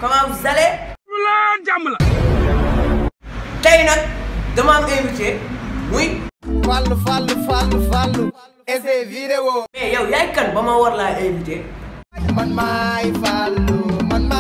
comment vous allez? jàmm la. tey nag dama am invité muy. Fallou et ses vidéos. mais yow yaay kan ba ma war laa invité. man maay Fallou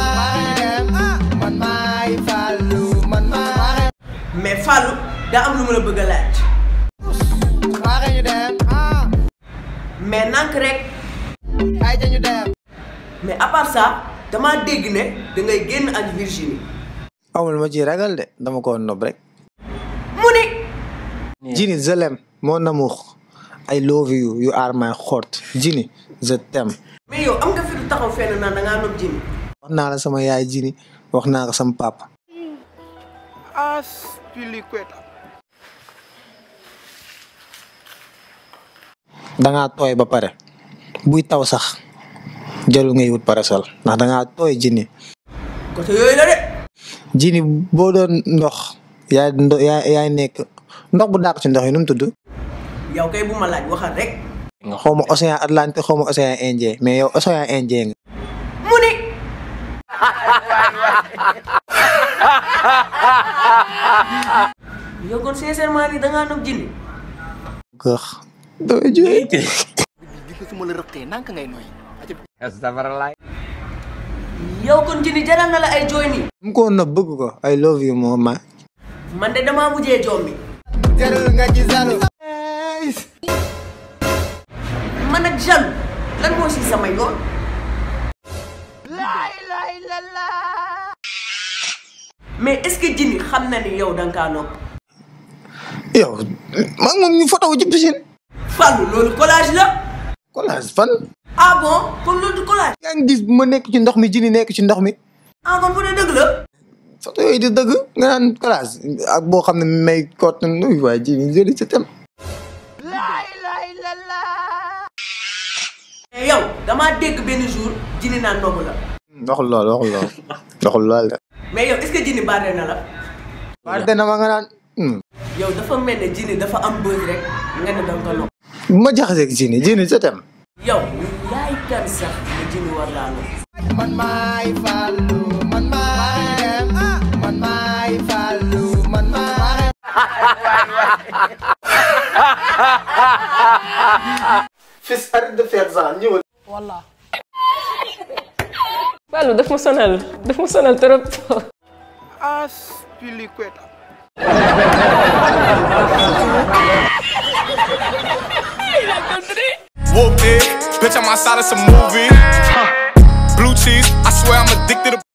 man maay. mais Fallou daa am lu ma la bëgg a laaj. waaye ñu dem. mais nank rek. ay ñu dem. mais à part ça damaa dégg ne da ngay génn ak Virginie. amul ma ci ragal de dama ko nob rek. mu ni. Jini je l'aime mon amour I love you you are my heart Jini je t'aime. mais yow am nga fi du taxaw fenn naan da ngaa nopp Jini. wax naa la sama yaay Jini wax naa ko sama papa. Aspilicueta. dangaa tooy ba pare buy taw sax jarul ngay wut parasol ndax dangaa tooy Jini. côté yooyu la de. Jini boo doon ndox yaay nekk ndox bu dàq ci ndox yi nu mu tudd. yow kay bu ma laaj waxal rek. xaw ma océan Atlantique xaw ma océan Indien mais yow océan Indien nga. mu ni. yow kon sincèrement ni da ngaa nopp Jini. gëx dooy jooy. di ko su ma la rëqee nank ngay nooy. yow kon Jini jaral na la ay jooy nii. mu ko na bëgg ko I love you moo ma. man de damaa mujjee joom bi. jarul nga ci zalu. man ak jaloux lan moo si sama yoon. mais est-ce que Jini xam na ni yow da nga kaa nopp. yow maa ngi moom ñu photo ci piscine. Fallou loolu collage la. collage fan. ah bon kon loolu du collage. yaa ngi gis bu ma nekk ci ndox mi Jini nekk ci ndox mi. ah kon bu dee dëgg la. photo yooyu di dëgg nga naan collage ak boo xam ne may kot nuy waa Jini jëli sa tem. mais yow damaa dégg benn jour Jini naan nopp la. waxul lool waxul lool de. mais yow est-ce que Jini baare na la. waaye dana ma nga naan. yow dafa mel ne Jini dafa am bës rek nga ne da nga ko nopp. bu ma jaxaseeg Jini sa tem. yow yaay kan sax ne Jini war laa nopp. man maay Fallou man maay Fallou man maay. fils arrête de faire ça ñëwal. walla. Fallou daf ma sonal trop. Aspilicueta. Whoop it, bitch, I'm outside of some movie. Blue cheese, I swear I'm addicted to